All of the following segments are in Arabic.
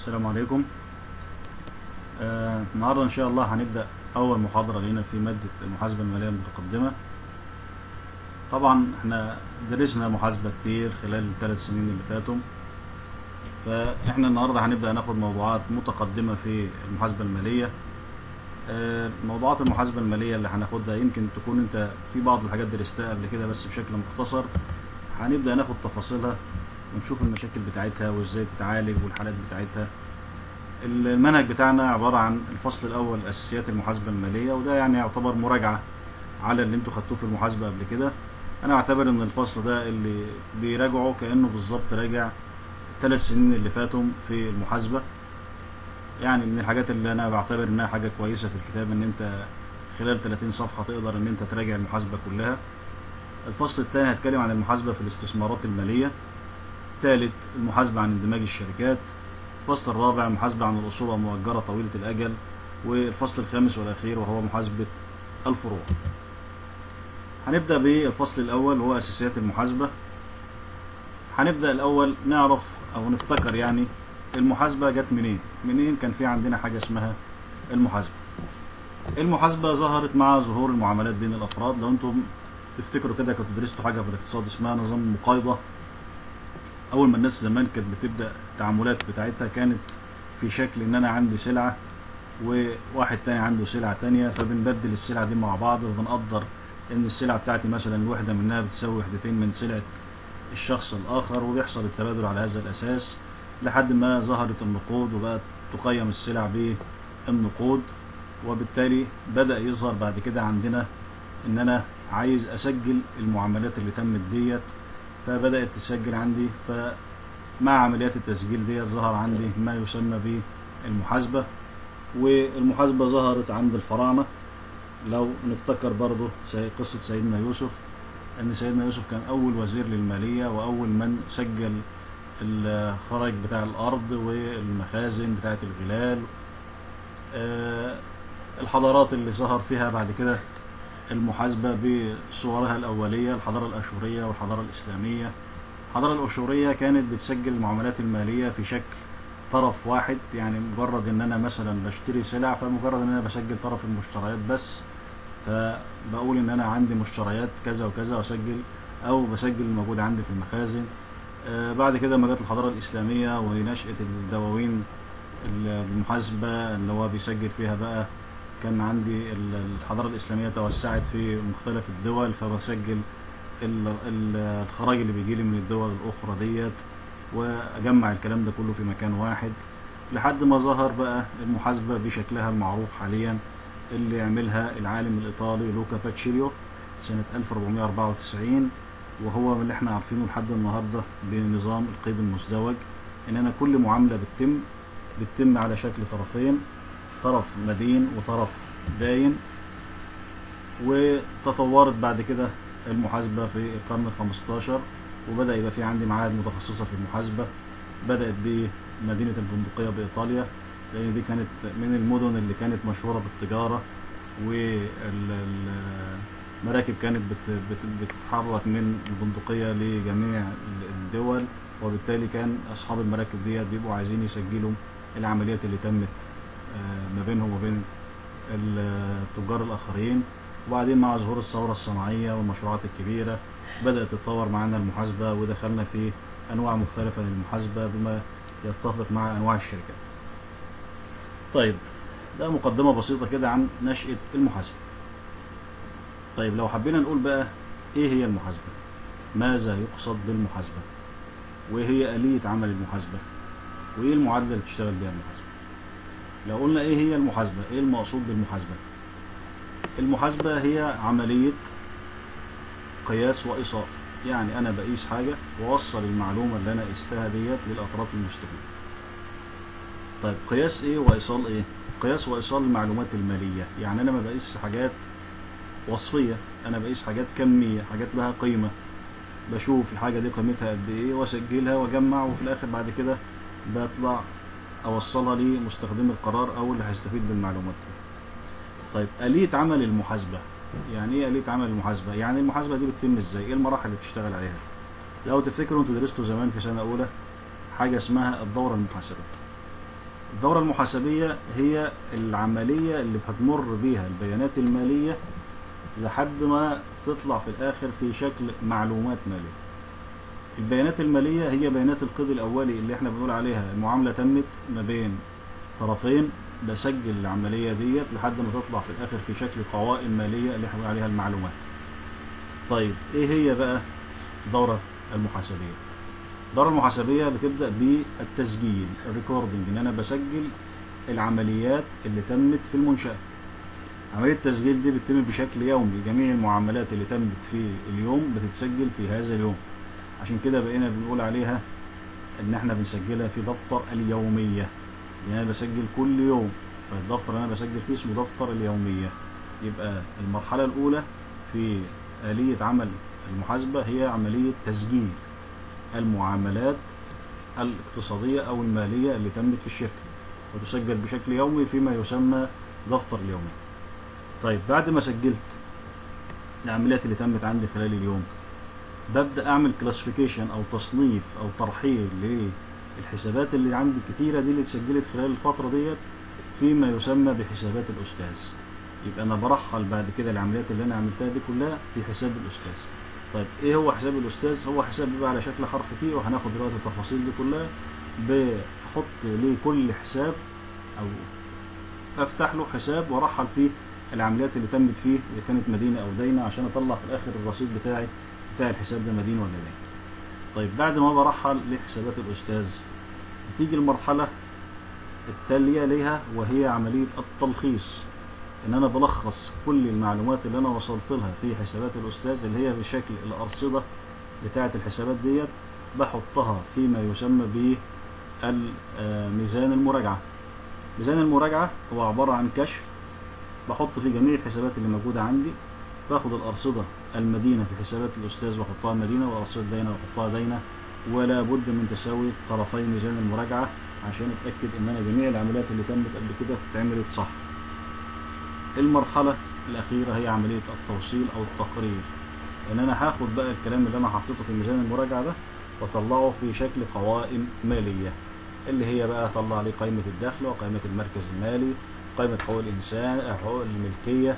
السلام عليكم. النهارده ان شاء الله هنبدأ اول محاضرة لينا في مادة المحاسبة المالية المتقدمة. طبعا احنا درسنا محاسبة كتير خلال الثلاث سنين اللي فاتوا، فاحنا النهارده هنبدأ ناخد موضوعات متقدمة في المحاسبة المالية. موضوعات المحاسبة المالية اللي هناخدها يمكن تكون انت في بعض الحاجات درستها قبل كده بس بشكل مختصر. هنبدأ ناخد تفاصيلها ونشوف المشاكل بتاعتها وازاي تتعالج والحالات بتاعتها. المنهج بتاعنا عبارة عن الفصل الأول أساسيات المحاسبة المالية، وده يعني يعتبر مراجعة على اللي انتوا خدتوه في المحاسبة قبل كده. أنا أعتبر إن الفصل ده اللي بيراجعه كأنه بالظبط راجع الثلاث سنين اللي فاتوا في المحاسبة. يعني من الحاجات اللي أنا بعتبر إنها حاجة كويسة في الكتاب إن أنت خلال 30 صفحة تقدر إن أنت تراجع المحاسبة كلها. الفصل الثاني هيتكلم عن المحاسبة في الاستثمارات المالية. الثالث المحاسبة عن اندماج الشركات. الفصل الرابع محاسبة عن الأصول المؤجرة طويلة الأجل. والفصل الخامس والأخير وهو محاسبة الفروع. هنبدأ بالفصل الأول وهو أساسيات المحاسبة. هنبدأ الأول نعرف أو نفتكر يعني المحاسبة جت منين كان في عندنا حاجة اسمها المحاسبة. المحاسبة ظهرت مع ظهور المعاملات بين الأفراد. لو أنتم تفتكروا كده كنتوا درستوا حاجة في الاقتصاد اسمها نظام المقايضة. أول ما الناس زمان كانت بتبدأ التعاملات بتاعتها كانت في شكل إن أنا عندي سلعة وواحد تاني عنده سلعة تانية، فبنبدل السلعة دي مع بعض وبنقدر إن السلعة بتاعتي مثلا الوحدة منها بتساوي وحدتين من سلعة الشخص الآخر، وبيحصل التبادل على هذا الأساس لحد ما ظهرت النقود وبقت تقيم السلع بالنقود. وبالتالي بدأ يظهر بعد كده عندنا إن أنا عايز أسجل المعاملات اللي تمت ديت، فبدأت تسجل عندي. فمع عمليات التسجيل ديت ظهر عندي ما يسمى بالمحاسبة. والمحاسبة ظهرت عند الفراعنة. لو نفتكر برضو قصة سيدنا يوسف، ان سيدنا يوسف كان اول وزير للمالية واول من سجل الخراج بتاع الارض والمخازن بتاعت الغلال. الحضارات اللي ظهر فيها بعد كده المحاسبة بصورها الأولية الحضارة الأشورية والحضارة الإسلامية. الحضارة الأشورية كانت بتسجل المعاملات المالية في شكل طرف واحد، يعني مجرد إن أنا مثلا بشتري سلع فمجرد إن أنا بسجل طرف المشتريات بس، فبقول إن أنا عندي مشتريات كذا وكذا وأسجل، أو بسجل الموجود عندي في المخازن. بعد كده ما جت الحضارة الإسلامية ونشأة الدواوين المحاسبة اللي هو بيسجل فيها بقى، كان عندي الحضارة الإسلامية توسعت في مختلف الدول، فبسجل الخراج اللي بيجيلي من الدول الأخرى ديت وأجمع الكلام ده كله في مكان واحد، لحد ما ظهر بقى المحاسبة بشكلها المعروف حاليا اللي يعملها العالم الإيطالي لوكا باتشيليو سنة 1494، وهو اللي احنا عارفينه لحد النهاردة بنظام القيد المزدوج. إن أنا كل معاملة بتتم على شكل طرفين، طرف مدين وطرف داين. وتطورت بعد كده المحاسبة في القرن ال15، وبدأ يبقى في عندي معاهد متخصصة في المحاسبة. بدأت بمدينة البندقية بإيطاليا، لأن دي كانت من المدن اللي كانت مشهورة بالتجارة، والمراكب كانت بتتحرك من البندقية لجميع الدول، وبالتالي كان أصحاب المراكب ديت بيبقوا عايزين يسجلوا العمليات اللي تمت ما بينهم وبين التجار الآخرين. وبعدين مع ظهور الثورة الصناعية والمشروعات الكبيرة بدأت تتطور معنا المحاسبة، ودخلنا في أنواع مختلفة للمحاسبة بما يتفق مع أنواع الشركات. طيب، ده مقدمة بسيطة كده عن نشأة المحاسبة. طيب، لو حبينا نقول بقى إيه هي المحاسبة؟ ماذا يقصد بالمحاسبة؟ وإيه هي آلية عمل المحاسبة؟ وإيه المعادلة اللي بتشتغل بها المحاسبة؟ لو قلنا ايه هي المحاسبة، ايه المقصود بالمحاسبة؟ المحاسبة هي عملية قياس وإيصال. يعني انا بقيس حاجة واوصل المعلومة اللي انا قستها ديت للاطراف المستفيدة. طيب، قياس ايه وايصال ايه؟ قياس وايصال المعلومات المالية. يعني انا ما بقيس حاجات وصفية، انا بقيس حاجات كمية، حاجات لها قيمة. بشوف الحاجة دي قيمتها قد ايه واسجلها واجمع، وفي الاخر بعد كده بطلع اوصلها لمستخدم القرار او اللي هيستفيد بالمعلومات دي. طيب، آلية عمل المحاسبة. يعني ايه آلية عمل المحاسبة؟ يعني المحاسبة دي بتتم ازاي؟ ايه المراحل اللي بتشتغل عليها؟ لو تفتكروا انتوا درستوا زمان في سنة اولى حاجة اسمها الدورة المحاسبة. الدورة المحاسبية هي العملية اللي هتمر بيها البيانات المالية لحد ما تطلع في الآخر في شكل معلومات مالية. البيانات المالية هي بيانات القيد الأولي اللي احنا بنقول عليها المعاملة تمت ما بين طرفين، بسجل العملية ديت لحد ما تطلع في الآخر في شكل قوائم مالية اللي احنا بنقول عليها المعلومات. طيب ايه هي بقى الدورة المحاسبية؟ الدورة المحاسبية بتبدأ بالتسجيل، الريكوردنج، ان انا بسجل العمليات اللي تمت في المنشأة. عملية التسجيل دي بتتم بشكل يومي، جميع المعاملات اللي تمت في اليوم بتتسجل في هذا اليوم. عشان كده بقينا بنقول عليها ان احنا بنسجلها في دفتر اليومية، يعني انا بسجل كل يوم، فالدفتر اللي انا بسجل فيه اسمه دفتر اليومية. يبقى المرحلة الاولى في آلية عمل المحاسبة هي عملية تسجيل المعاملات الاقتصادية او المالية اللي تمت في الشركة، وتسجل بشكل يومي فيما يسمى دفتر اليومي. طيب بعد ما سجلت العمليات اللي تمت عندي خلال اليوم، ببدأ اعمل كلاسيفيكيشن او تصنيف او ترحيل للحسابات اللي عندي الكتيرة دي اللي اتسجلت خلال الفترة ديت فيما يسمى بحسابات الأستاذ. يبقى انا برحل بعد كده العمليات اللي انا عملتها دي كلها في حساب الأستاذ. طيب ايه هو حساب الأستاذ؟ هو حساب بيبقى على شكل حرف تي، وهناخد دلوقتي التفاصيل دي كلها. بحط لكل حساب او افتح له حساب وارحل فيه العمليات اللي تمت فيه اذا كانت مدينة او دينة، عشان اطلع في الاخر الرصيد بتاع الحساب ده مدين ولا دين. طيب بعد ما برحل لحسابات الأستاذ، بتيجي المرحلة التالية ليها وهي عملية التلخيص، ان انا بلخص كل المعلومات اللي انا وصلت لها في حسابات الأستاذ اللي هي بشكل الأرصدة بتاعة الحسابات ديت، بحطها فيما يسمى بميزان المراجعة. ميزان المراجعة هو عبارة عن كشف بحط فيه جميع الحسابات اللي موجودة عندي، باخد الأرصدة المدينة في حسابات الأستاذ وأحطها مدينة، وأرصدة دينة وأحطها دينة، ولا بد من تساوي طرفي ميزان المراجعة عشان أتأكد إن أنا جميع العمليات اللي تمت قبل كده اتعملت صح. المرحلة الأخيرة هي عملية التوصيل أو التقرير، إن أنا هاخد بقى الكلام اللي أنا حطيته في ميزان المراجعة ده وأطلعه في شكل قوائم مالية، اللي هي بقى أطلع لي قائمة الدخل وقائمة المركز المالي، قائمة حقوق الإنسان، حقوق الملكية،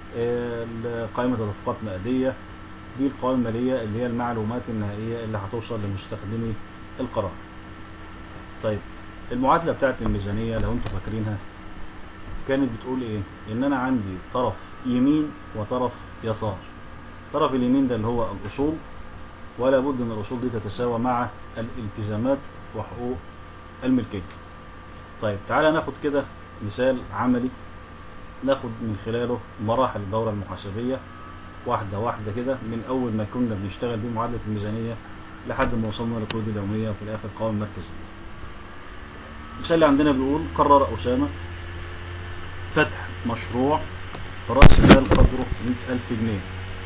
قائمة تدفقات مادية. دي القوائم المالية اللي هي المعلومات النهائية اللي هتوصل لمستخدمي القرار. طيب المعادلة بتاعت الميزانية لو انتوا فاكرينها كانت بتقول ايه؟ ان انا عندي طرف يمين وطرف يسار. طرف اليمين ده اللي هو الأصول، ولا بد ان الأصول دي تتساوى مع الالتزامات وحقوق الملكية. طيب تعالى ناخد كده مثال عملي ناخد من خلاله مراحل الدورة المحاسبية واحدة واحدة كده، من أول ما كنا بنشتغل بمعادلة الميزانية لحد ما وصلنا للقيود اليومية وفي الآخر قوائم مركزية. المثال اللي عندنا بيقول: قرر أسامة فتح مشروع برأس مال قدره 100,000 جنيه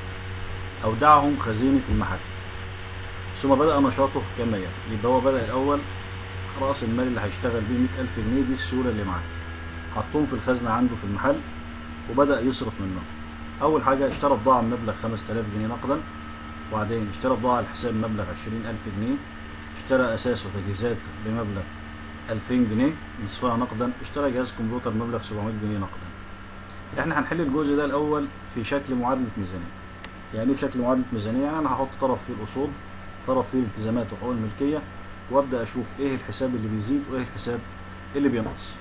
أودعهم خزينة المحل، ثم بدأ نشاطه كما يلي. يبقى هو بدأ الأول رأس المال اللي هيشتغل بيه 100,000 جنيه، دي السيولة اللي معاه، حطهم في الخزنة عنده في المحل وبدأ يصرف منهم. أول حاجة اشترى بضاعة بمبلغ 5000 جنيه نقدا، وبعدين اشترى بضاعة على حساب مبلغ 20,000 جنيه، اشترى أساس وتجهيزات بمبلغ 2000 جنيه نصفها نقدا، اشترى جهاز كمبيوتر بمبلغ 700 جنيه نقدا. احنا هنحل الجزء ده الأول في شكل معادلة ميزانية. يعني ايه في شكل معادلة ميزانية؟ يعني أنا هحط طرف فيه الأصول، طرف فيه الالتزامات وحقوق الملكية، وأبدأ أشوف ايه الحساب اللي بيزيد وايه الحساب اللي بينقص.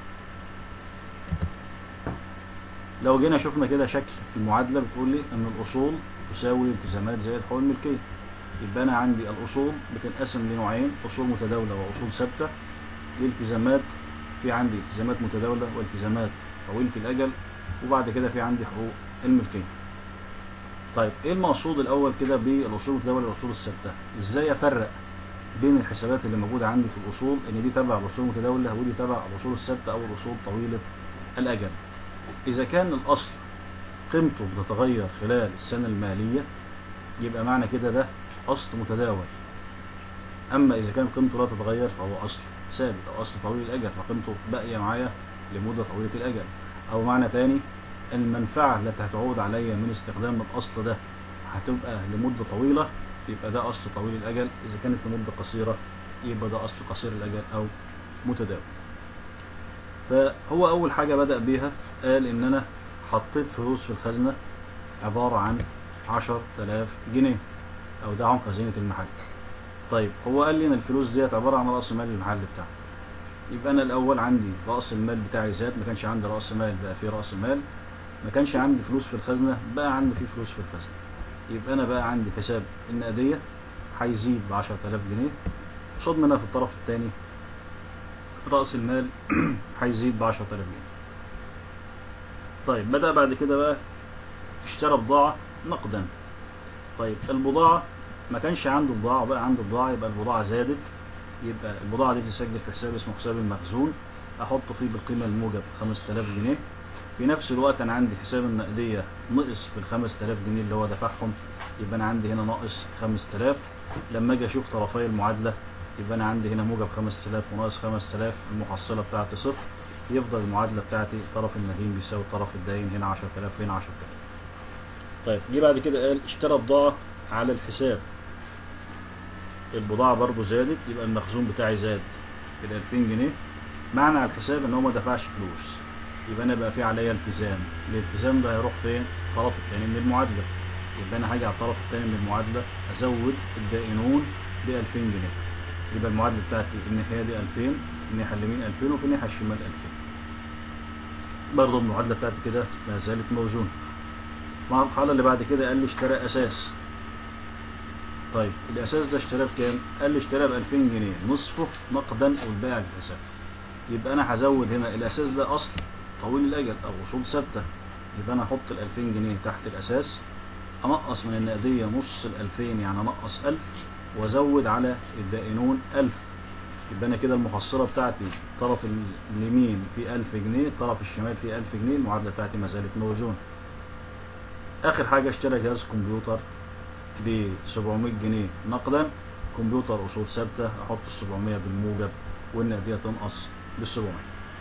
لو جينا شفنا كده شكل المعادلة بتقول لي ان الأصول تساوي الالتزامات زائد حقوق الملكية. يبقى أنا عندي الأصول بتنقسم لنوعين: أصول متداولة وأصول ثابتة. الالتزامات في عندي التزامات متداولة والتزامات طويلة الأجل، وبعد كده في عندي حقوق الملكية. طيب ايه المقصود الأول كده بالأصول المتداولة والأصول الثابتة؟ ازاي أفرق بين الحسابات اللي موجودة عندي في الأصول ان دي تبع الأصول المتداولة ودي تبع الأصول الثابتة أو الأصول طويلة الأجل؟ إذا كان الأصل قيمته بتتغير خلال السنة المالية يبقى معنى كده ده أصل متداول. أما إذا كان قيمته لا تتغير فهو أصل ثابت أو أصل طويل الأجل، فقيمته باقية معايا لمدة طويلة الأجل. أو معنى تاني، المنفعة التي هتعود عليا من استخدام الأصل ده هتبقى لمدة طويلة، يبقى ده أصل طويل الأجل. إذا كانت لمدة قصيرة يبقى ده أصل قصير الأجل أو متداول. فهو اول حاجه بدأ بيها قال ان انا حطيت فلوس في الخزنه عباره عن 10,000 جنيه اودعهم خزينه المحل. طيب هو قال لي ان الفلوس ديت عباره عن راس مال المحل بتاعي. يبقى انا الاول عندي راس المال بتاعي زاد، ما كانش عندي راس مال بقى في راس مال، ما كانش عندي فلوس في الخزنه بقى عندي في فلوس في الخزنه. يبقى انا بقى عندي حساب النقديه هيزيد ب 10,000 جنيه، قصاد منها في الطرف الثاني راس المال هيزيد ب 10,000 جنيه. طيب بدأ بعد كده بقى اشترى بضاعه نقدا. طيب البضاعه ما كانش عنده بضاعه بقى عنده بضاعه، يبقى البضاعه زادت، يبقى البضاعه دي بتسجل في حساب اسمه حساب المخزون، احط فيه بالقيمه الموجب 5000 جنيه. في نفس الوقت انا عندي حساب النقديه نقص بال 5000 جنيه اللي هو دفعهم، يبقى انا عندي هنا ناقص 5000. لما اجي اشوف طرفي المعادله يبقى انا عندي هنا موجب 5000 وناقص 5000، المحصله بتاعتي صفر، يفضل المعادله بتاعتي طرف المدين بيساوي الطرف الداين، هنا 10000 هنا 10000. طيب جه بعد كده قال اشترى بضاعه على الحساب. البضاعه برضو زادت، يبقى المخزون بتاعي زاد ال 2000 جنيه. معنى على الحساب ان هو ما دفعش فلوس، يبقى انا بقى في عليا التزام. الالتزام ده هيروح فين؟ الطرف الثاني من المعادله. يبقى انا هاجي على الطرف الثاني من المعادله ازود الدائنون ب 2000 جنيه. يبقى المعادله بتاعتي الناحيه دي 2000، الناحيه اليمين 2000 وفي الناحيه الشمال 2000. برضه المعادله بتاعتي كده ما زالت موزونه. المرحله اللي بعد كده قال لي اشترى اساس. طيب الاساس ده اشتراه بكام؟ قال لي اشتراه ب 2000 جنيه، نصفه نقدا والباقي على الحساب. يبقى انا هزود هنا الاساس ده اصل طويل الاجل او اصول ثابته، يبقى انا احط ال 2000 جنيه تحت الاساس، انقص من النقديه نص ال 2000 يعني انقص 1000، وازود على الدائنون 1000. يبقى انا كده المحصله بتاعتي الطرف اليمين فيه 1000 جنيه، الطرف الشمال فيه 1000 جنيه، المعادله بتاعتي ما زالت موزونه. اخر حاجه اشترى جهاز كمبيوتر ب 700 جنيه نقدا، كمبيوتر اصول ثابته، احط ال 700 بالموجب والنقديه تنقص بال 700.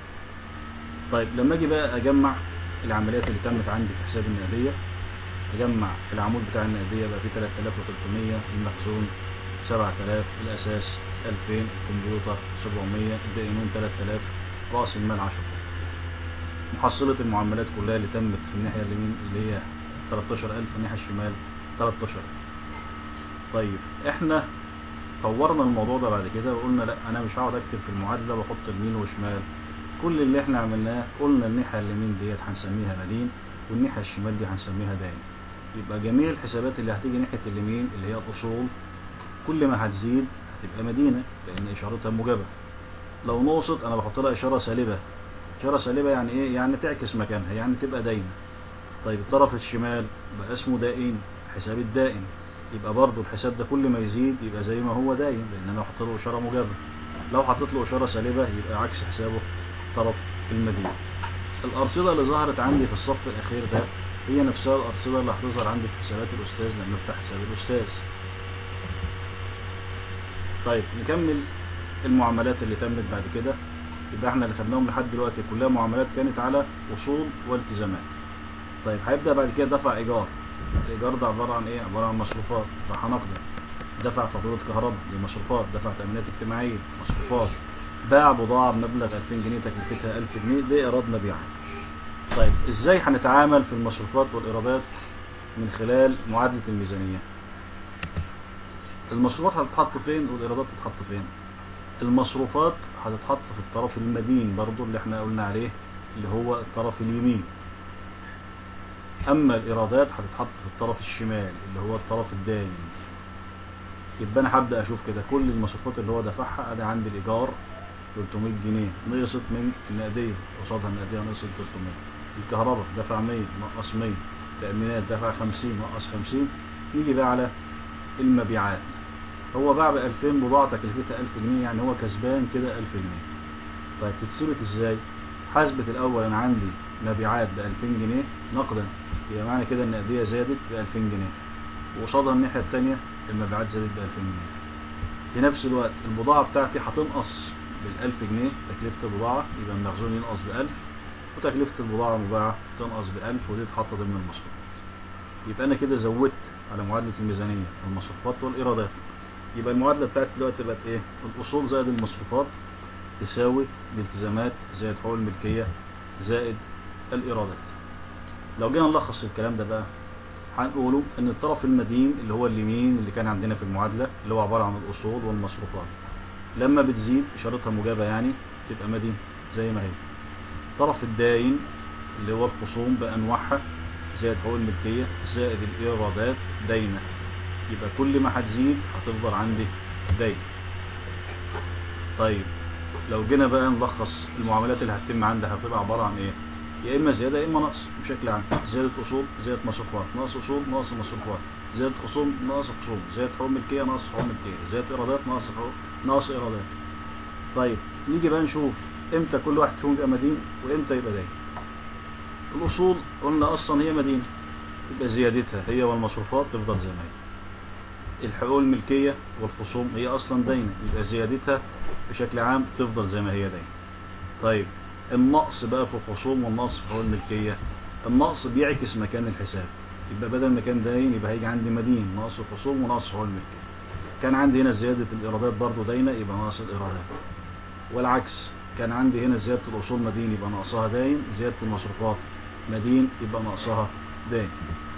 طيب لما اجي بقى اجمع العمليات اللي تمت عندي في حساب النقديه، اجمع العمود بتاع النقديه بقى فيه 3300، المخزون 7000، الاساس 2000، الكمبيوتر 700، الدائنون 3000، راس المال 10,000. محصله المعاملات كلها اللي تمت في الناحيه اليمين اللي هي 13000، الناحيه الشمال 13,000. طيب احنا طورنا الموضوع ده بعد كده وقلنا لا انا مش هقعد اكتب في المعادله واحط يمين وشمال. كل اللي احنا عملناه قلنا الناحيه اليمين ديت هنسميها مدين، والناحيه الشمال دي هنسميها داين. يبقى جميع الحسابات اللي هتيجي ناحيه اليمين اللي هي الاصول كل ما هتزيد هتبقى مدينه لان اشارتها موجبه. لو نقصت انا بحط لها اشاره سالبه. اشاره سالبه يعني ايه؟ يعني تعكس مكانها، يعني تبقى داين. طيب الطرف الشمال بقى اسمه دائن، حساب الدائن، يبقى برضو الحساب ده كل ما يزيد يبقى زي ما هو داين لان انا بحط له اشاره موجبه. لو حطيت له اشاره سالبه يبقى عكس حسابه طرف المدين. الارصده اللي ظهرت عندي في الصف الاخير ده هي نفسها الارصده اللي هتظهر عندي في حسابات الاستاذ لما افتح حساب الاستاذ. طيب نكمل المعاملات اللي تمت بعد كده. يبقى احنا اللي خدناهم لحد دلوقتي كلها معاملات كانت على اصول والتزامات. طيب هيبدا بعد كده دفع ايجار. الايجار ده عباره عن ايه؟ عباره عن مصروفات راح نقدا. دفع فاتوره كهرباء دي مصروفات، دفع تامينات اجتماعيه مصروفات، باع بضاعه بمبلغ 2000 جنيه تكلفتها 1000 جنيه، دي ايراد مبيعات. طيب ازاي هنتعامل في المصروفات والايرادات من خلال معادله الميزانيه؟ المصروفات هتتحط فين والايرادات تتحط فين؟ المصروفات هتتحط في الطرف المدين برضو اللي احنا قلنا عليه اللي هو الطرف اليمين. اما الايرادات هتتحط في الطرف الشمال اللي هو الطرف الداين. يبقى انا هبدا اشوف كده كل المصروفات اللي هو دفعها. انا عندي الايجار 300 جنيه نقصت من النقديه، قصادها النقديه نقصت 300. الكهرباء دفع 100 نقص 100، تامينات دفع 50 نقص 50. نيجي بقى على المبيعات. هو باع ب 2000 بضاعه تكلفتها 1000 جنيه، يعني هو كسبان كده 1000 جنيه. طيب تتثبت ازاي؟ حاسبه الاول انا عندي مبيعات ب 2000 جنيه نقدا، يبقى معنى كده النقديه زادت ب 2000 جنيه، وقصادها الناحيه الثانيه المبيعات زادت ب 2000 جنيه. في نفس الوقت البضاعه بتاعتي هتنقص بال 1000 جنيه تكلفه البضاعه، يبقى المخزون ينقص ب 1000، وتكلفه البضاعه المباعه تنقص ب 1000، ودي تتحط ضمن المصروفات. يبقى انا كده زودت على معادله الميزانيه المصروفات والايرادات. يبقى المعادله بتاعتي دلوقتي بقت ايه؟ الاصول زائد المصروفات تساوي الالتزامات زائد حقوق الملكية زائد الإيرادات. لو جينا نلخص الكلام ده بقى هنقوله ان الطرف المدين اللي هو اليمين اللي كان عندنا في المعادلة اللي هو عبارة عن الأصول والمصروفات، لما بتزيد إشارتها موجبة يعني تبقى مدين زي ما هي. الطرف الداين اللي هو الخصوم بأنواعها زائد حقوق الملكية زائد الإيرادات داينة، يبقى كل ما هتزيد هتفضل عندي داين. طيب لو جينا بقى نلخص المعاملات اللي هتتم عندي هتبقى عبارة عن ايه؟ يا اما زيادة يا اما نقص بشكل عام. زيادة اصول زائد مصروفات، نقص اصول نقص مصروفات، زيادة خصوم نقص خصوم، زيادة حقوق ملكية نقص حقوق ملكية، زيادة ايرادات نقص حقوق نقص ايرادات. طيب نيجي بقى نشوف امتى كل واحد فيهم يبقى مدين وامتى يبقى داين. الاصول قلنا اصلا هي مدينة، يبقى زيادتها هي والمصروفات تفضل زي ما هي. الحقوق الملكية والخصوم هي اصلا داينة، يبقى زيادتها بشكل عام تفضل زي ما هي داينة. طيب النقص بقى في الخصوم والنقص في حقوق الملكية، النقص بيعكس مكان الحساب، يبقى بدل ما كان داين يبقى هيجي عندي مدين نقص الخصوم ونقص حقوق الملكية. كان عندي هنا زيادة الإيرادات برضو داينة يبقى نقص الإيرادات، والعكس كان عندي هنا زيادة الأصول مدين يبقى نقصها داين، زيادة المصروفات مدين يبقى نقصها داين.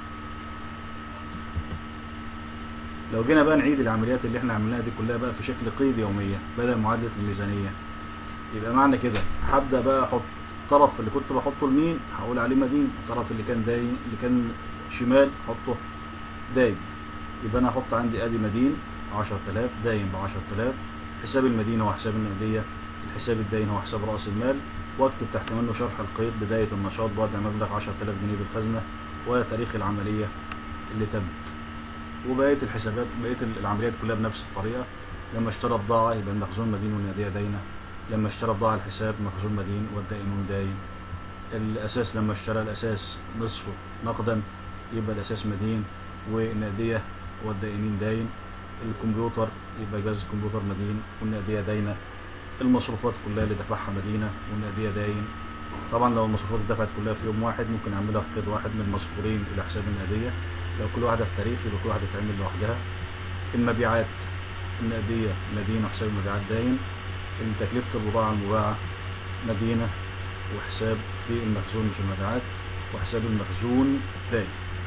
لو جينا بقى نعيد العمليات اللي احنا عملناها دي كلها بقى في شكل قيد يومية بدل معادلة الميزانية، يبقى معنى كده هبدأ بقى احط الطرف اللي كنت بحطه لمين هقول عليه مدين، الطرف اللي كان داين اللي كان شمال احطه داين. يبقى انا احط عندي ادي مدين 10000 داين ب 10000، حساب المدين هو حساب النقدية، الحساب الداين هو حساب رأس المال، واكتب تحت منه شرح القيد بداية النشاط بوضع مبلغ 10000 جنيه بالخزنة وتاريخ العملية اللي تمت. وبقية الحسابات بقية العمليات كلها بنفس الطريقة. لما اشترى بضاعة يبقى المخزون مدين والنقدية داينة، لما اشترى بضاعة الحساب مخزون مدين والدائن داين. الأساس لما اشترى الأساس نصفه نقدا يبقى الأساس مدين والنقدية والدائنين داين. الكمبيوتر يبقى جهاز الكمبيوتر مدين والنقدية داينة. المصروفات كلها اللي دفعها مدينة والنقدية داين. طبعا لو المصروفات اتدفعت كلها في يوم واحد ممكن اعملها في قيد واحد من المذكورين إلى حساب النقدية، لو كل واحدة في تاريخ يبقى كل واحدة تتعمل لوحدها. المبيعات النقدية مدينة وحساب المبيعات داين. تكلفة البضاعة المباعة مدينة وحساب المخزون مش المبيعات وحساب المخزون داين.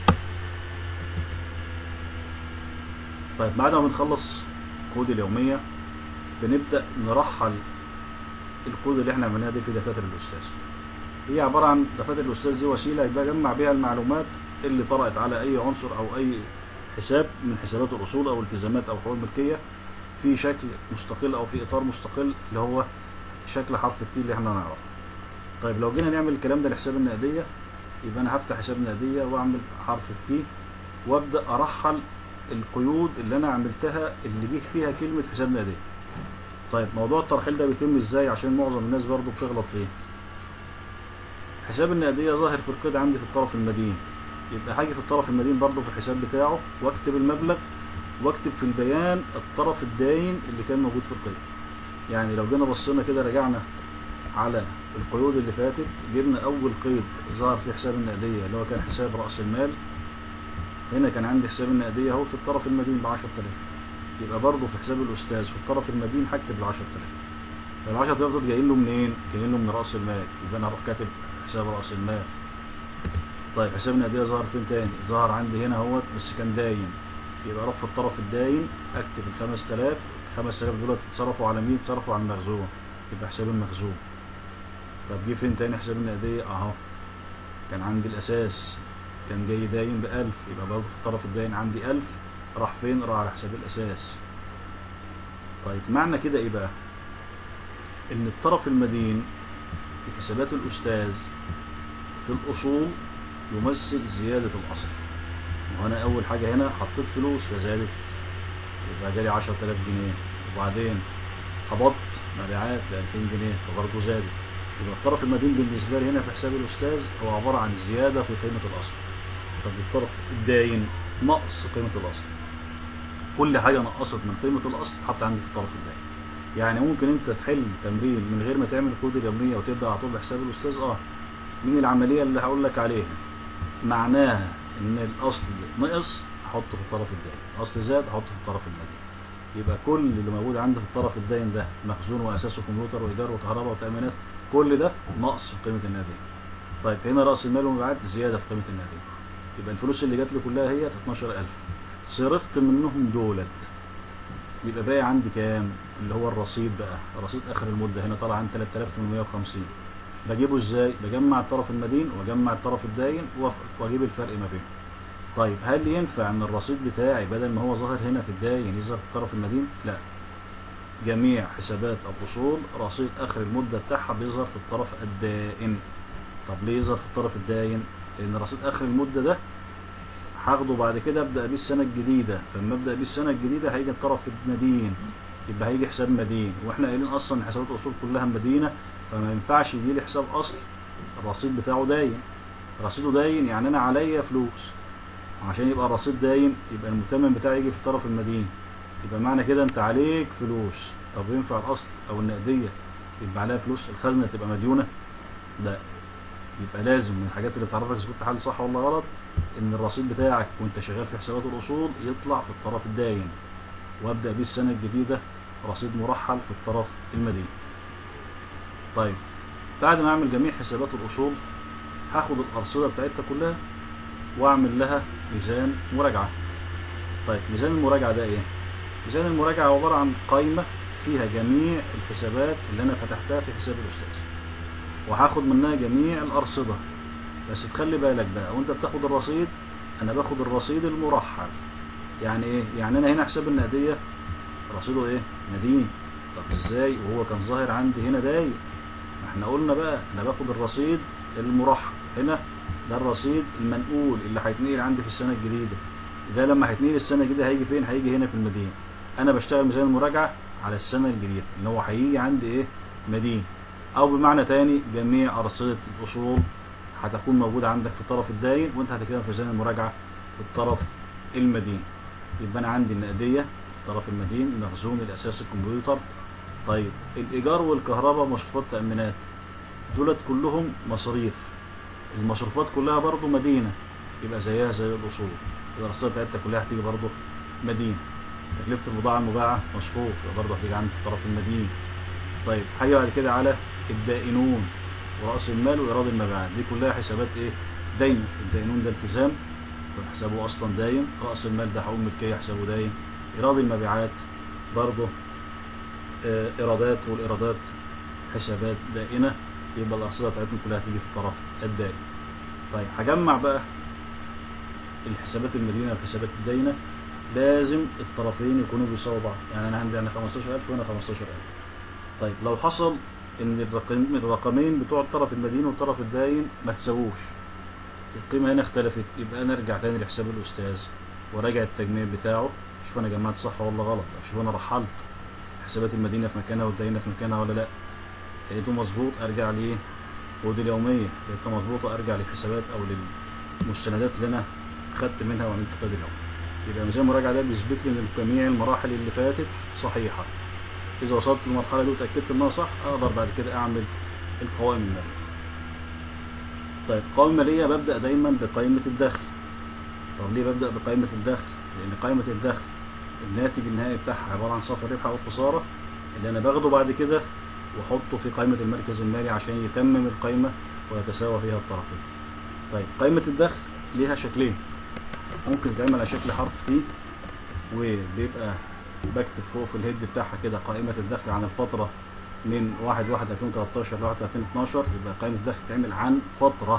طيب بعد ما بنخلص كود اليومية بنبدأ نرحل الكود اللي احنا عملناها دي في دفاتر الأستاذ. هي عبارة عن دفاتر الأستاذ دي وسيلة يبقى أجمع بيها المعلومات اللي طرأت على أي عنصر أو أي حساب من حسابات الأصول أو التزامات أو حقوق الملكية في شكل مستقل أو في إطار مستقل اللي هو شكل حرف التي اللي احنا نعرفه. طيب لو جينا نعمل الكلام ده لحساب النقدية يبقى أنا هفتح حساب النقدية وأعمل حرف التي وأبدأ أرحل القيود اللي أنا عملتها اللي جه فيها كلمة حساب نقدية. طيب موضوع الترحيل ده بيتم ازاي عشان معظم الناس برضو بتغلط فيه. حساب النقدية ظاهر في القيد عندي في الطرف المدين، يبقى هاجي في الطرف المدين برضو في الحساب بتاعه واكتب المبلغ واكتب في البيان الطرف الداين اللي كان موجود في القيد. يعني لو جينا بصينا كده رجعنا على القيود اللي فاتت جبنا اول قيد ظهر فيه حساب النقدية اللي هو كان حساب رأس المال. هنا كان عندي حساب النقدية اهو في الطرف المدين ب 10000، يبقى برضه في حساب الأستاذ في الطرف المدين هكتب ال 10000. ال 10000 دول جايين له منين؟ جايين له من رأس المال، يبقى أنا هروح كاتب حساب رأس المال. طيب حساب النقدية ظهر فين تاني؟ ظهر عندي هنا اهوت بس كان داين، يبقى أروح في الطرف الداين أكتب ال 5000. ال 5000 دول اتصرفوا على مين؟ اتصرفوا على المخزون، يبقى حساب المخزون. طب جه فين تاني حساب النقدية؟ أهو كان عندي الأساس كان جاي داين ب 1000، يبقى برضه في الطرف الداين عندي 1000 راح فين؟ راح على حساب الأساس. طيب معنى كده ايه بقى؟ ان الطرف المدين في حسابات الأستاذ في الأصول يمثل زيادة الأصل. وهنا أول حاجة هنا حطيت فلوس فزادت يبقى جالي 10000 جنيه، وبعدين قبضت مبيعات ب 2000 جنيه فبرضه زادت، يبقى الطرف المدين بالنسبة لي هنا في حساب الأستاذ هو عبارة عن زيادة في قيمة الأصل. طب الطرف الداين نقص قيمة الأصل، كل حاجة نقصت من قيمة الأصل تحط عندي في الطرف الداين. يعني ممكن انت تحل تمرين من غير ما تعمل كود اليومية وتبدأ على طول بحساب الأستاذ من العملية اللي هقول لك عليها معناها ان الأصل نقص احطه في الطرف الداين، الأصل زاد احطه في الطرف المدين. يبقى كل اللي موجود عندي في الطرف الداين ده مخزون واساسه كمبيوتر وايجار وكهرباء وتامينات، كل ده نقص في قيمه النقديه. طيب هنا راس المال والمبيعات زياده في قيمه النقديه. يبقى الفلوس اللي جات لي كلها هي 12000، صرفت منهم دولت، يبقى باقي عندي كام؟ اللي هو الرصيد بقى، رصيد اخر المده هنا طالع عن 3850. بجيبه ازاي؟ بجمع الطرف المدين واجمع الطرف الداين واجيب الفرق ما بينهم. طيب هل ينفع ان الرصيد بتاعي بدل ما هو ظاهر هنا في الداين يظهر في الطرف المدين؟ لا، جميع حسابات الاصول رصيد اخر المده بتاعها بيظهر في الطرف الدائن. طب ليه يظهر في الطرف الداين؟ لان رصيد اخر المده ده هاخده بعد كده ابدا بيه السنه الجديده، فلما ابدا بيه السنه الجديده هيجي الطرف المدين، يبقى هيجي حساب مدين، واحنا قايلين اصلا ان حسابات الاصول كلها مدينه، فما ينفعش يجي لي حساب اصل الرصيد بتاعه داين. رصيده داين يعني انا عليا فلوس، عشان يبقى الرصيد داين يبقى المتمم بتاعي يجي في الطرف المدين، يبقى معنى كده انت عليك فلوس. طب ينفع الاصل او النقديه يبقى عليها فلوس الخزنه تبقى مديونه؟ لا، يبقى لازم من الحاجات اللي بتعرفك اذا كنت حل صح ولا غلط ان الرصيد بتاعك وانت شغال في حسابات الاصول يطلع في الطرف الداين، وابدا بيه السنه الجديده رصيد مرحل في الطرف المدين. طيب بعد ما اعمل جميع حسابات الاصول هاخد الارصده بتاعتها كلها واعمل لها ميزان مراجعه. طيب ميزان المراجعه ده ايه؟ ميزان المراجعه عباره عن قائمه فيها جميع الحسابات اللي انا فتحتها في حساب الاستاذ، وهاخد منها جميع الارصده. بس تخلي بالك بقى وانت بتاخد الرصيد، انا باخد الرصيد المرحل. يعني ايه؟ يعني انا هنا حساب النقديه رصيده ايه؟ مدين. طب ازاي وهو كان ظاهر عندي هنا داين؟ ما احنا قلنا بقى انا باخد الرصيد المرحل. هنا ده الرصيد المنقول اللي هيتنقل عندي في السنه الجديده، ده لما هيتنقل السنه الجديده هيجي فين؟ هيجي هنا في المدين. انا بشتغل ميزان المراجعه على السنه الجديده اللي هو هيجي عندي ايه؟ مدين. او بمعنى تاني جميع ارصده الاصول هتكون موجوده عندك في الطرف الداين، وانت هتكتبها في ميزان المراجعه في الطرف المدين. يبقى انا عندي النقديه في الطرف المدين، مخزون الاساسي الكمبيوتر. طيب الايجار والكهرباء مصروفات تامينات دولت كلهم مصاريف، المصروفات كلها برضو مدينه، يبقى زيها زي الاصول، يبقى الارصده بتاعتها كلها هتيجي برضو مدينه. تكلفه البضاعه المباعه مصروف، يبقى برضو هتيجي عندي في الطرف المدين. طيب حاجه بعد كده على الدائنون ورأس المال وإيراد المبيعات، دي كلها حسابات إيه؟ داينة. الدائنون ده التزام حسابه أصلا داين، رأس المال ده حقوق ملكية حسابه داين، إيراد المبيعات برضه إيرادات، والإيرادات حسابات دائنة، يبقى الأرصدة بتاعتهم كلها هتيجي في الطرف الدائن. طيب هجمع بقى الحسابات المدينة والحسابات الداينة، لازم الطرفين يكونوا بيساووا بعض، يعني أنا عندي هنا 15000 وهنا 15000. طيب لو حصل ان الرقمين بتوع الطرف المدين والطرف الداين ما تساووش، القيمه هنا اختلفت، يبقى انا ارجع تاني لحساب الاستاذ وراجع التجميع بتاعه، شوف انا جمعت صح ولا غلط، شوف انا رحلت حسابات المدينه في مكانها والداينه في مكانها ولا لا. لقيته مظبوط ارجع ليه؟ العقود اليوميه، لقيتها مظبوطه ارجع للحسابات او للمستندات اللي انا خدت منها وعملت قيد اليوم. يبقى ميزان المراجعه ده بيثبت لي ان جميع المراحل اللي فاتت صحيحه. إذا وصلت للمرحلة دي وتأكدت إنها صح، أقدر بعد كده أعمل القوائم المالية. طيب القوائم المالية ببدأ دايما بقائمة الدخل. طب ليه ببدأ بقائمة الدخل؟ لأن قائمة الدخل الناتج النهائي بتاعها عبارة عن صافي الربح أو الخسارة اللي أنا باخده بعد كده وأحطه في قائمة المركز المالي عشان يتمم القائمة ويتساوى فيها الطرفين. طيب قائمة الدخل ليها شكلين، ممكن تتعمل على شكل حرف تي، وبيبقى بكتب فوق في الهيد بتاعها كده قائمة الدخل عن الفترة من 1/1/2013 ل 1/1/2012، يبقى قائمة الدخل تعمل عن فترة.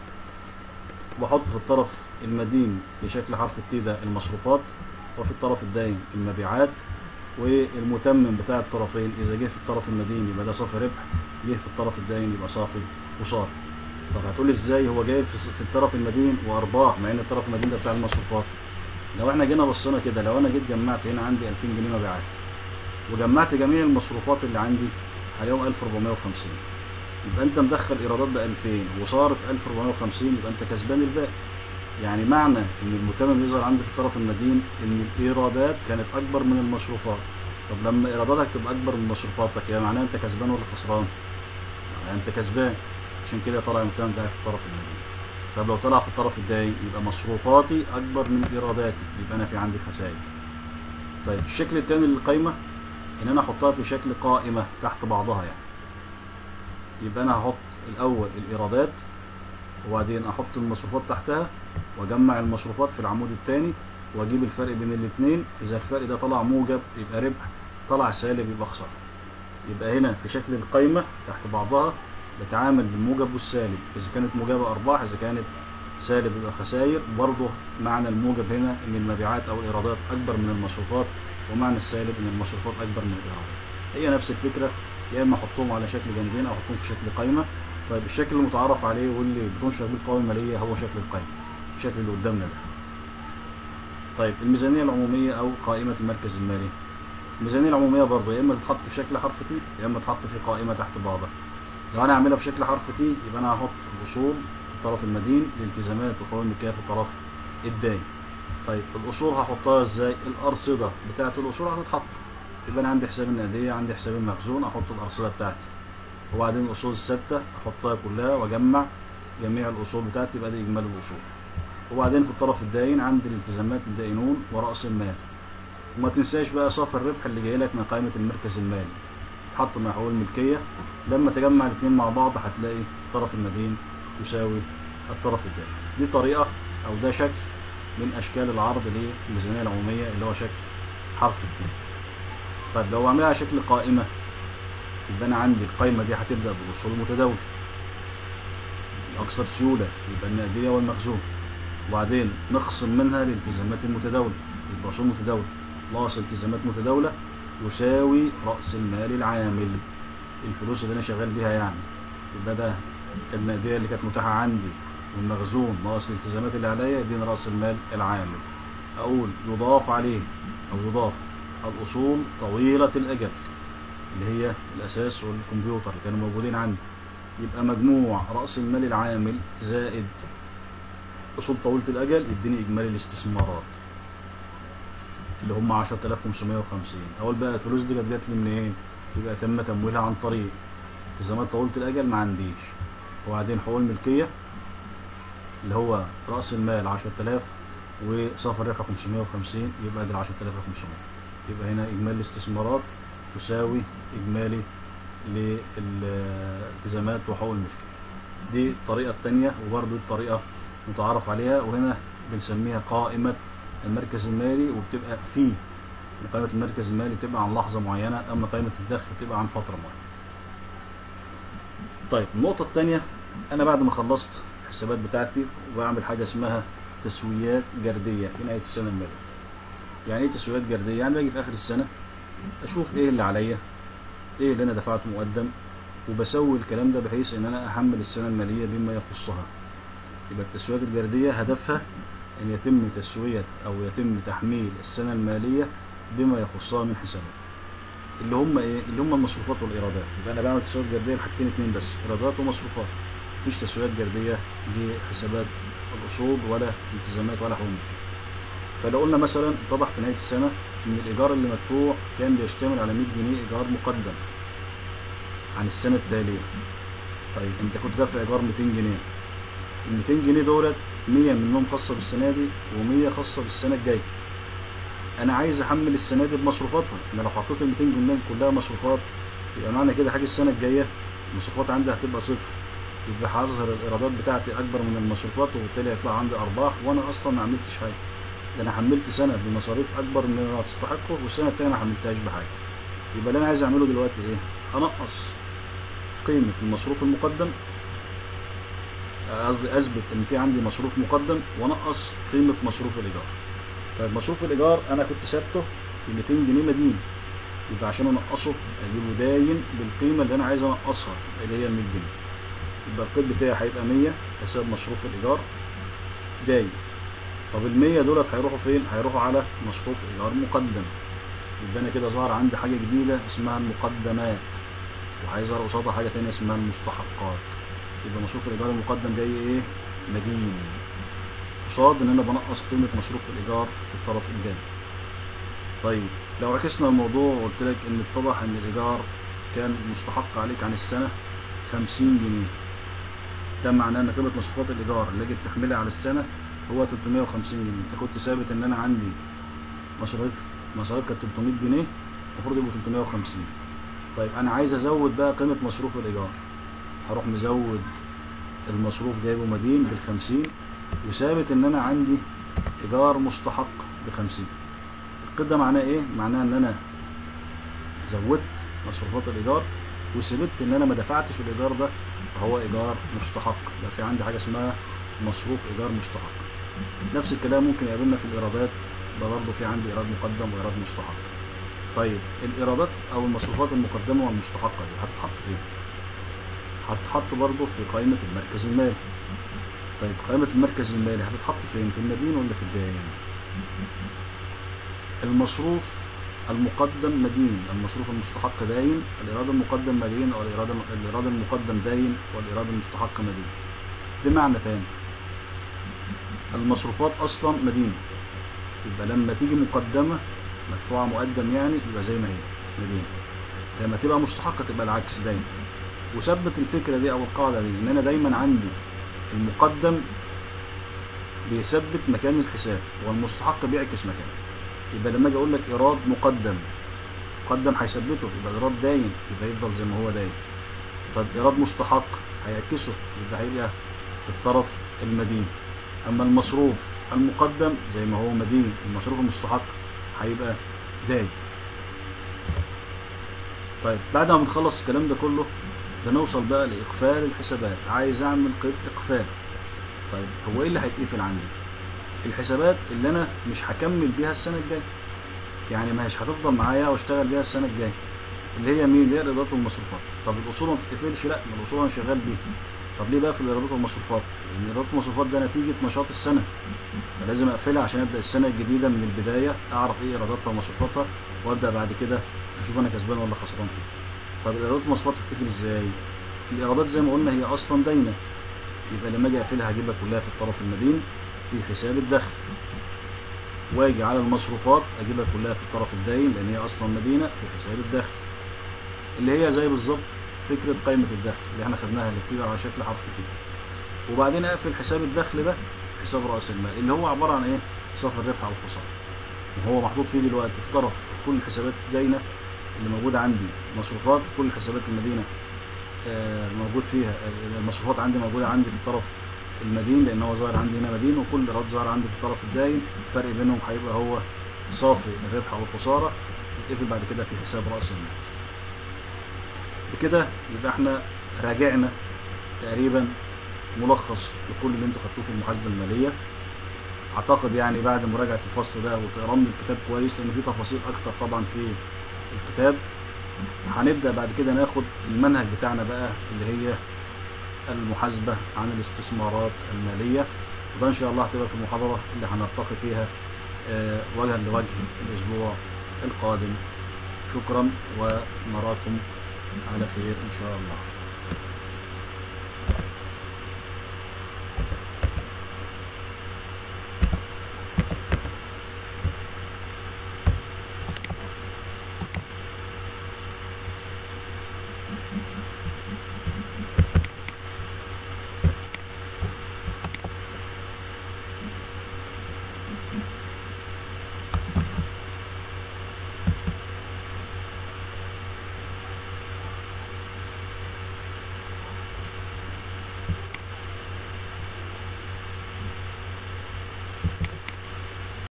وبحط في الطرف المدين بشكل حرف التي ده المصروفات، وفي الطرف الداين المبيعات، والمتمم بتاع الطرفين إذا جه في الطرف المدين يبقى ده صافي ربح، جه في الطرف الداين يبقى صافي خسارة. طب هتقول ازاي هو جاي في الطرف المدين وأرباح مع إن الطرف المدين ده بتاع المصروفات؟ لو احنا جينا بصينا كده، لو انا جيت جمعت هنا عندي 2000 جنيه مبيعات وجمعت جميع المصروفات اللي عندي عليهم 1450، يبقى انت مدخل ايرادات ب 2000 وصارف 1450، يبقى انت كسبان الباقي. يعني معنى ان المتمم يظهر عندي في الطرف المدين ان الايرادات كانت اكبر من المصروفات. طب لما ايراداتك تبقى اكبر من مصروفاتك يبقى معناها انت كسبان ولا خسران؟ يعني انت كسبان، عشان كده طلع المتمم ده في الطرف المدين. طب لو طلع في الطرف الداين يبقى مصروفاتي اكبر من ايراداتي، يبقى انا في عندي خسائر. طيب الشكل التاني للقايمة ان انا احطها في شكل قائمة تحت بعضها يعني. يبقى انا هحط الاول الايرادات، وبعدين احط المصروفات تحتها، واجمع المصروفات في العمود الثاني، واجيب الفرق بين الاثنين. اذا الفرق ده طلع موجب يبقى ربح، طلع سالب يبقى خسارة. يبقى هنا في شكل القايمة تحت بعضها بتعامل بالموجب والسالب، اذا كانت موجبة ارباح، اذا كانت سالب يبقى خسائر. برضه معنى الموجب هنا ان المبيعات او الايرادات اكبر من المصروفات، ومعنى السالب ان المصروفات اكبر من الايرادات. هي نفس الفكرة، يا اما احطهم على شكل جانبين او احطهم في شكل قايمة. طيب الشكل المتعارف عليه واللي بتنشر بيه القوائم المالية هو شكل القايمة، الشكل اللي قدامنا ده. طيب الميزانية العمومية او قائمة المركز المالي. الميزانية العمومية برضه يا اما تتحط في شكل حرف تي، يا اما تتحط في قائمة تحت بعضها. لو انا هعملها في شكل حرف تي يبقى انا هحط الاصول في الطرف المدين، الالتزامات وحقوق الملكية في الطرف الداين. طيب الاصول هحطها ازاي؟ الارصدة بتاعت الاصول هتتحط. يبقى انا عندي حساب النقدية، عندي حساب المخزون، احط الارصدة بتاعتي. وبعدين الاصول الثابتة احطها كلها واجمع جميع الاصول بتاعتي، يبقى دي اجمالي الاصول. وبعدين في الطرف الداين عندي الالتزامات الدائنون ورأس المال. وما تنساش بقى صافي الربح اللي جاي لك من قائمة المركز المالي، تحط مع حقوق الملكية. لما تجمع الاثنين مع بعض هتلاقي الطرف المدين يساوي الطرف الدائن. دي طريقة او ده شكل من اشكال العرض للميزانية العمومية اللي هو شكل حرف التي. طيب لو اعملها شكل قائمة يبقى انا عندي القائمة دي هتبدأ بالاصول المتداولة الاكثر سيولة، يبقى النقدية والمخزون. وبعدين نخصم منها الالتزامات المتداولة، يبقى اصول متداولة ناقص التزامات متداولة يساوي رأس المال العامل، الفلوس اللي انا شغال بيها يعني. يبقى ده النقدية اللي كانت متاحة عندي، والمخزون ناقص الالتزامات اللي عليا يديني رأس المال العامل. اقول يضاف عليه او يضاف الاصول طويلة الاجل اللي هي الاساس والكمبيوتر اللي كانوا موجودين عندي. يبقى مجموع رأس المال العامل زائد اصول طويلة الاجل يديني اجمالي الاستثمارات اللي هم 10550. اقول بقى الفلوس دي جت لي منين؟ يبقى تم تمويلها عن طريق التزامات طويلة الاجل ما عنديش، وبعدين حقوق الملكية اللي هو رأس المال 10000 وصافي الربح 550، يبقى دي 10500. يبقى هنا اجمالي الاستثمارات تساوي اجمالي للالتزامات وحقوق الملكية. دي الطريقة التانية، وبرضو الطريقة متعارف عليها، وهنا بنسميها قائمة المركز المالي. وبتبقى في قائمة المركز المالي بتبقى عن لحظة معينة، أما قائمة الدخل بتبقى عن فترة معينة. طيب النقطة التانية، أنا بعد ما خلصت الحسابات بتاعتي وبعمل حاجة اسمها تسويات جردية في نهاية السنة المالية. يعني إيه تسويات جردية؟ يعني باجي في آخر السنة أشوف إيه اللي عليا، إيه اللي أنا دفعته مقدم، وبسوي الكلام ده بحيث إن أنا أحمل السنة المالية بما يخصها. يبقى التسويات الجردية هدفها ان يتم تسوية او يتم تحميل السنة المالية بما يخصها من حسابات اللي هم ايه؟ اللي هم المصروفات والايرادات. يبقى انا بعمل تسويات جردية لحاجتين اتنين بس، ايرادات ومصروفات. مفيش تسويات جردية لحسابات الاصول ولا التزامات ولا حقوق الملكية. فلو قلنا مثلا اتضح في نهاية السنة ان الايجار اللي مدفوع كان بيشتمل على 100 جنيه ايجار مقدم عن السنة التالية. طيب انت كنت دافع ايجار 200 جنيه، ال 200 جنيه دولت 100 منهم خاصة بالسنة دي و100 خاصة بالسنة الجاية. أنا عايز أحمل السنة دي بمصروفاتها. أنا لو حطيت ال 200 جنيه كلها مصروفات يبقى معنى كده حاجة السنة الجاية المصروفات عندي هتبقى صفر، يبقى هظهر الإيرادات بتاعتي أكبر من المصروفات، وبالتالي هيطلع عندي أرباح وأنا أصلا ما عملتش حاجة. ده أنا حملت سنة بمصاريف أكبر من اللي هتستحقه، والسنة التانية ما حملتهاش بحاجة. يبقى اللي أنا عايز أعمله دلوقتي إيه؟ أنقص قيمة المصروف المقدم، قصدي اثبت ان في عندي مصروف مقدم ونقص قيمه مصروف الايجار. طيب مصروف الايجار انا كنت ثابته ب 200 جنيه مدين، يبقى عشان انقصه اجيبه داين بالقيمه اللي انا عايز انقصها اللي هي 100 جنيه. يبقى القيد بتاعي هيبقى 100 حساب مصروف الايجار داين. طب ال 100 دولت هيروحوا فين؟ هيروحوا على مصروف ايجار مقدم. يبقى انا كده ظهر عندي حاجه جديده اسمها المقدمات، وهيظهر قصادها حاجه تانية اسمها المستحقات. يبقى مصروف الايجار المقدم جاي ايه؟ مدين، قصاد ان انا بنقص قيمه مصروف الايجار في الطرف الجاي. طيب لو عكسنا الموضوع وقلت لك ان اتضح ان الايجار كان مستحق عليك عن السنه 50 جنيه، ده معناه ان قيمه مصروفات الايجار اللي اجي تحملها على السنه هو 350 جنيه. انت كنت ثابت ان انا عندي مصاريف مصاريف كانت 300 جنيه، المفروض يبقوا 350. طيب انا عايز ازود بقى قيمة مصروف الايجار، هروح مزود المصروف جايبه مدين بال50، وثابت ان انا عندي ايجار مستحق ب50. القيد ده معناه ايه؟ معناه ان انا زودت مصروفات الايجار وثبت ان انا ما دفعتش الايجار ده، فهو ايجار مستحق. يبقى في عندي حاجه اسمها مصروف ايجار مستحق. نفس الكلام ممكن يقابلنا في الايرادات، يبقى برضه في عندي ايراد مقدم وايراد مستحق. طيب الايرادات او المصروفات المقدمه والمستحقه دي هتتحط فين؟ هتتحط برضه في قائمه المركز المالي. طيب قائمه المركز المالي هتتحط فين؟ في المدين ولا في الدائن؟ المصروف المقدم مدين، المصروف المستحق داين، الإيراد المقدم مدين، أو الإيراد المقدم داين والإيراد المستحق مدين. بمعنى تاني، المصروفات أصلا مدينة، يبقى لما تيجي مقدمة مدفوعة مقدم يعني يبقى زي ما هي مدينة. لما تبقى مستحقة تبقى العكس داين. وثبت الفكرة دي أو القاعدة دي إن أنا دايما عندي المقدم بيثبت مكان الحساب والمستحق بيعكس مكانه. يبقى لما اجي اقول لك ايراد مقدم هيثبته يبقى ايراد داين، يبقى يفضل زي ما هو داين. طب ايراد مستحق هيعكسه، يبقى هيبقى في الطرف المدين. اما المصروف المقدم زي ما هو مدين، المصروف المستحق هيبقى داين. طيب بعد ما بنخلص الكلام ده كله بنوصل بقى لاقفال الحسابات. عايز اعمل قيد اقفال. طيب هو ايه اللي هيتقفل عندي؟ الحسابات اللي انا مش هكمل بيها السنه الجايه، يعني مش هتفضل معايا واشتغل بيها السنه الجايه، اللي هي مين؟ اللي هي الايرادات والمصروفات. طب الاصول ما بتتقفلش؟ لا، ما الاصول انا شغال بيها. طب ليه بقى في الايرادات والمصروفات؟ لان الايرادات والمصروفات ده نتيجه نشاط السنه، فلازم اقفلها عشان ابدا السنه الجديده من البدايه، اعرف ايه ايراداتها ومصروفاتها، وابدا بعد كده اشوف انا كسبان ولا خسران فيها. طب الايرادات والمصروفات هتتقفل ازاي؟ الايرادات زي ما قلنا هي اصلا داينه، يبقى لما اجي اقفلها هجيبها كلها في الطرف المدين في حساب الدخل، واجي على المصروفات اجيبها كلها في الطرف الداين لان هي اصلا مدينه في حساب الدخل، اللي هي زي بالظبط فكره قائمه الدخل اللي احنا خدناها اللي بتيجي على شكل حرف تي. وبعدين اقفل حساب الدخل ده حساب راس المال اللي هو عباره عن ايه؟ صافي الربح او الخساره. وهو محطوط فيه دلوقتي في طرف كل الحسابات الداينه اللي موجوده عندي مصروفات، كل الحسابات المدينه موجود فيها المصروفات عندي موجوده عندي في الطرف المدين لان هو ظاهر عندي هنا مدين، وكل الايراد ظاهر عندي في الطرف الداين. الفرق بينهم هيبقى هو صافي الربح او الخساره، يتقفل بعد كده في حساب راس المال. بكده يبقى احنا راجعنا تقريبا ملخص لكل اللي انتوا خدتوه في المحاسبه الماليه. اعتقد يعني بعد مراجعه الفصل ده وتقرا من الكتاب كويس لان فيه تفاصيل اكتر طبعا في الكتاب، هنبدا بعد كده ناخد المنهج بتاعنا بقى اللي هي المحاسبة عن الاستثمارات المالية، وده إن شاء الله هتبقى في المحاضرة اللي هنرتقي فيها وجها لوجه الأسبوع القادم. شكرا ونراكم على خير إن شاء الله.